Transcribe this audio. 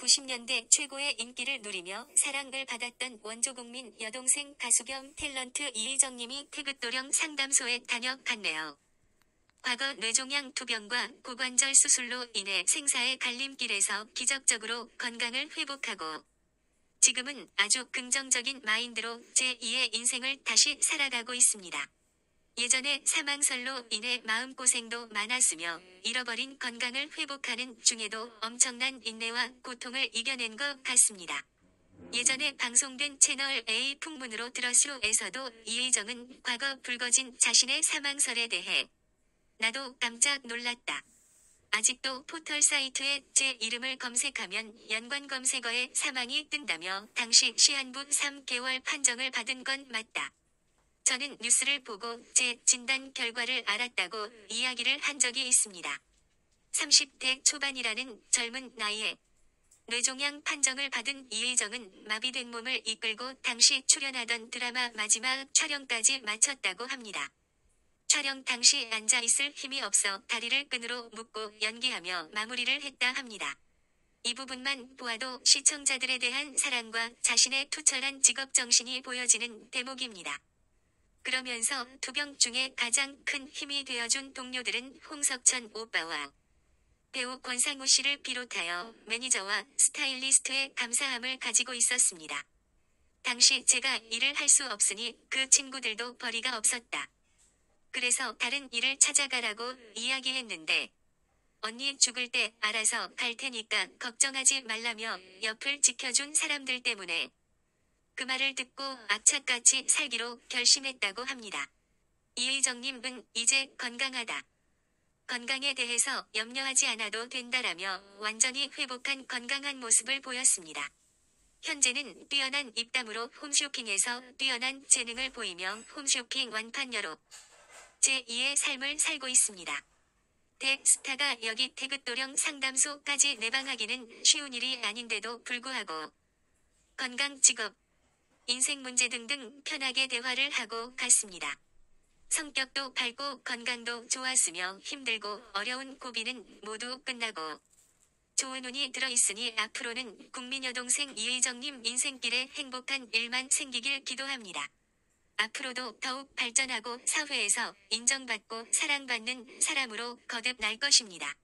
1990년대 최고의 인기를 누리며 사랑을 받았던 원조국민 여동생 가수 겸 탤런트 이의정님이 태극도령 상담소에 다녀갔네요. 과거 뇌종양 투병과 고관절 수술로 인해 생사의 갈림길에서 기적적으로 건강을 회복하고 지금은 아주 긍정적인 마인드로 제2의 인생을 다시 살아가고 있습니다. 예전에 사망설로 인해 마음고생도 많았으며 잃어버린 건강을 회복하는 중에도 엄청난 인내와 고통을 이겨낸 것 같습니다. 예전에 방송된 채널 A 풍문으로 들었쇼에서도 이의정은 과거 불거진 자신의 사망설에 대해 나도 깜짝 놀랐다. 아직도 포털 사이트에 제 이름을 검색하면 연관 검색어에 사망이 뜬다며 당시 시한부 3개월 판정을 받은 건 맞다. 저는 뉴스를 보고 제 진단 결과를 알았다고 이야기를 한 적이 있습니다. 30대 초반이라는 젊은 나이에 뇌종양 판정을 받은 이의정은 마비된 몸을 이끌고 당시 출연하던 드라마 마지막 촬영까지 마쳤다고 합니다. 촬영 당시 앉아있을 힘이 없어 다리를 끈으로 묶고 연기하며 마무리를 했다 합니다. 이 부분만 보아도 시청자들에 대한 사랑과 자신의 투철한 직업정신이 보여지는 대목입니다. 그러면서 투병 중에 가장 큰 힘이 되어준 동료들은 홍석천 오빠와 배우 권상우 씨를 비롯하여 매니저와 스타일리스트의 감사함을 가지고 있었습니다. 당시 제가 일을 할 수 없으니 그 친구들도 벌이가 없었다. 그래서 다른 일을 찾아가라고 이야기했는데 언니 죽을 때 알아서 갈 테니까 걱정하지 말라며 옆을 지켜준 사람들 때문에 그 말을 듣고 악착같이 살기로 결심했다고 합니다. 이의정님은 이제 건강하다. 건강에 대해서 염려하지 않아도 된다라며 완전히 회복한 건강한 모습을 보였습니다. 현재는 뛰어난 입담으로 홈쇼핑에서 뛰어난 재능을 보이며 홈쇼핑 완판녀로 제2의 삶을 살고 있습니다. 대스타가 여기 태극도령 상담소까지 내방하기는 쉬운 일이 아닌데도 불구하고 건강, 직업, 인생 문제 등등 편하게 대화를 하고 갔습니다. 성격도 밝고 건강도 좋았으며 힘들고 어려운 고비는 모두 끝나고 좋은 운이 들어있으니 앞으로는 국민 여동생 이의정님 인생길에 행복한 일만 생기길 기도합니다. 앞으로도 더욱 발전하고 사회에서 인정받고 사랑받는 사람으로 거듭날 것입니다.